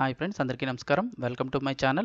Hi friends, అందరికీ నమస్కారం. Welcome to my channel.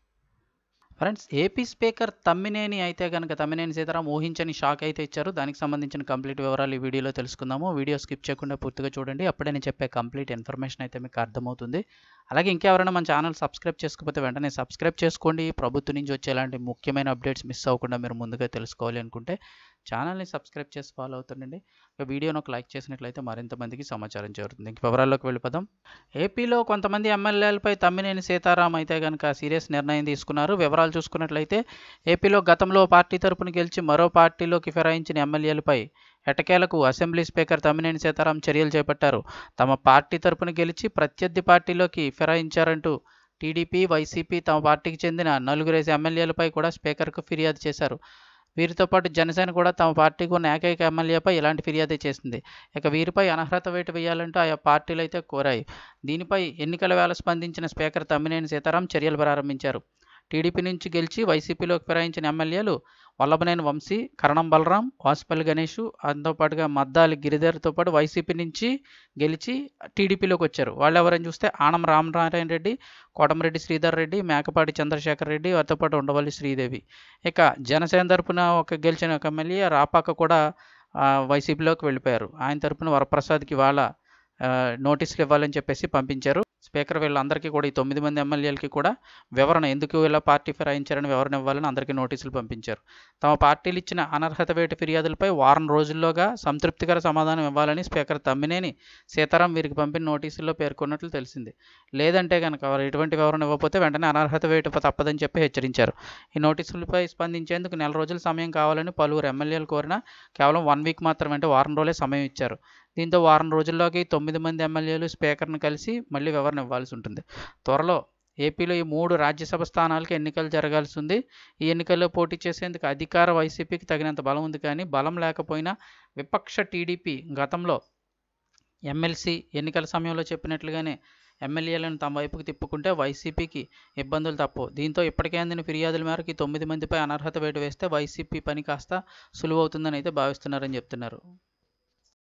Friends, AP speaker Tammineni అయితే కనుక తమ్మినేని సీతారాం ఊహించని షాక్ అయితే ఇచ్చారు. దానికి సంబంధించిన కంప్లీట్ వివరాలు ఈ వీడియోలో తెలుసుకుందాము. వీడియో స్కిప్ చేయకుండా పూర్తిగా చూడండి. అప్పుడే నేను చెప్పే కంప్లీట్ ఇన్ఫర్మేషన్ అయితే మీకు అర్థమవుతుంది. అలాగే ఇంకెవరైనా మన ఛానల్ సబ్స్క్రైబ్ చేసుకోకపోతే వెంటనే సబ్స్క్రైబ్ చేసుకోండి. ప్రభుత్వం నుంచి వచ్చే ఇలాంటి ముఖ్యమైన అప్డేట్స్ మిస్ అవ్వకుండా మీరు ముందుగా తెలుసుకోవాలి అనుకుంటే ఛానల్ని సబ్స్క్రైబ్ చేసి ఫాలో అవుతుండండి. వీడియోను ఒక లైక్ చేసినట్లయితే మరింత మందికి సమాచారం చేరుతుంది. ఇంక వివరాల్లోకి వెళ్ళిపోదాం. ఏపీలో కొంతమంది ఎమ్మెల్యేలపై తమ్మినేని సీతారాం అయితే కనుక సీరియస్ నిర్ణయం తీసుకున్నారు. వివరాలు చూసుకున్నట్లయితే ఏపీలో గతంలో పార్టీ తరపున గెలిచి మరో పార్టీలోకి ఫిరాయించిన ఎమ్మెల్యేలపై ఎటకేలకు అసెంబ్లీ స్పీకర్ తమ్మినేని సీతారాం చర్యలు చేపట్టారు. తమ పార్టీ తరపున గెలిచి ప్రత్యర్థి పార్టీలోకి ఫిరాయించారంటూ టీడీపీ, వైసీపీ, తమ పార్టీకి చెందిన 4 ఎమ్మెల్యేలపై కూడా స్పీకర్కు ఫిర్యాదు చేశారు. వీరితో పాటు జనసేన కూడా తమ పార్టీకి ఉన్న ఏకైక ఎమ్మెల్యేపై ఇలాంటి ఫిర్యాదే చేసింది. ఇక వీరిపై అనర్హత వేటు వేయాలంటూ ఆయా పార్టీలు అయితే కోరాయి. దీనిపై ఎన్నికల వేళ స్పందించిన స్పీకర్ తమ్మినేని సీతారాం చర్యలు ప్రారంభించారు. టీడీపీ నుంచి గెలిచి వైసీపీలోకి ఫిరాయించిన ఎమ్మెల్యేలు వల్లభనేని వంశీ, కరణం బలరాం, వాసుపల్లి గణేష్, దాంతోపాటుగా మద్దాలి గిరిధర్తో పాటు వైసీపీ నుంచి గెలిచి టీడీపీలోకి వచ్చారు. వాళ్ళు ఎవరైనా చూస్తే ఆనం రామనారాయణ రెడ్డి, కోటమిరెడ్డి శ్రీధర్ రెడ్డి, మేకపాటి చంద్రశేఖర్ రెడ్డి, వారితో పాటు ఉండవల్లి శ్రీదేవి. ఇక జనసేన తరపున గెలిచిన ఒక ఎమ్మెల్యే రాపాక కూడా వైసీపీలోకి వెళ్ళిపోయారు. ఆయన తరపున వరప్రసాద్కి వాళ్ళ నోటీసులు ఇవ్వాలని చెప్పేసి పంపించారు. స్పీకర్ వీళ్ళందరికీ కూడా ఈ 9 మంది ఎమ్మెల్యేలకి కూడా వివరణ, ఎందుకు ఇలా పార్టీ ఫిరాయించారని వివరణ ఇవ్వాలని అందరికీ నోటీసులు పంపించారు. తమ పార్టీలు ఇచ్చిన అనర్హత వేటు ఫిర్యాదులపై వారం రోజుల్లోగా సంతృప్తికర సమాధానం ఇవ్వాలని స్పీకర్ తమ్మినేని సీతారాం వీరికి పంపిన నోటీసుల్లో పేర్కొన్నట్లు తెలిసింది. లేదంటే కనుక వారు ఎటువంటి వివరణ ఇవ్వకపోతే వెంటనే అనర్హత వేటు తప్పదని చెప్పి హెచ్చరించారు. ఈ నోటీసులపై స్పందించేందుకు 4 రోజుల సమయం కావాలని పలువురు ఎమ్మెల్యేలు కోరినా కేవలం 1 వీక్ మాత్రమే, అంటే వారం రోజులే సమయం ఇచ్చారు. దీంతో వారం రోజుల్లోకి 9 మంది ఎమ్మెల్యేలు స్పీకర్ను కలిసి మళ్ళీ వివరణ ఇవ్వాల్సి ఉంటుంది. త్వరలో ఏపీలో ఈ 3 రాజ్యసభ స్థానాలకు ఎన్నికలు జరగాల్సి ఉంది. ఈ ఎన్నికల్లో పోటీ చేసేందుకు అధికార వైసీపీకి తగినంత బలం ఉంది. కానీ బలం లేకపోయినా విపక్ష టీడీపీ గతంలో ఎమ్మెల్సీ ఎన్నికల సమయంలో చెప్పినట్లుగానే ఎమ్మెల్యేలను తమ వైపుకు తిప్పుకుంటే వైసీపీకి ఇబ్బందులు తప్పవు. దీంతో ఇప్పటికే అందిన ఫిర్యాదుల మేరకు 9 మందిపై అనర్హత వేటు వేస్తే వైసీపీ పని కాస్త సులువవుతుందని అయితే భావిస్తున్నారని చెప్తున్నారు.